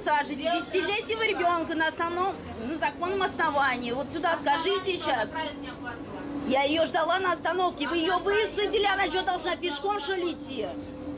высаживаете? Десятилетнего ребенка на законном основании. Вот сюда скажите сейчас. Я ее ждала на остановке. Вы ее высадили, она что, должна пешком, что ли, идти?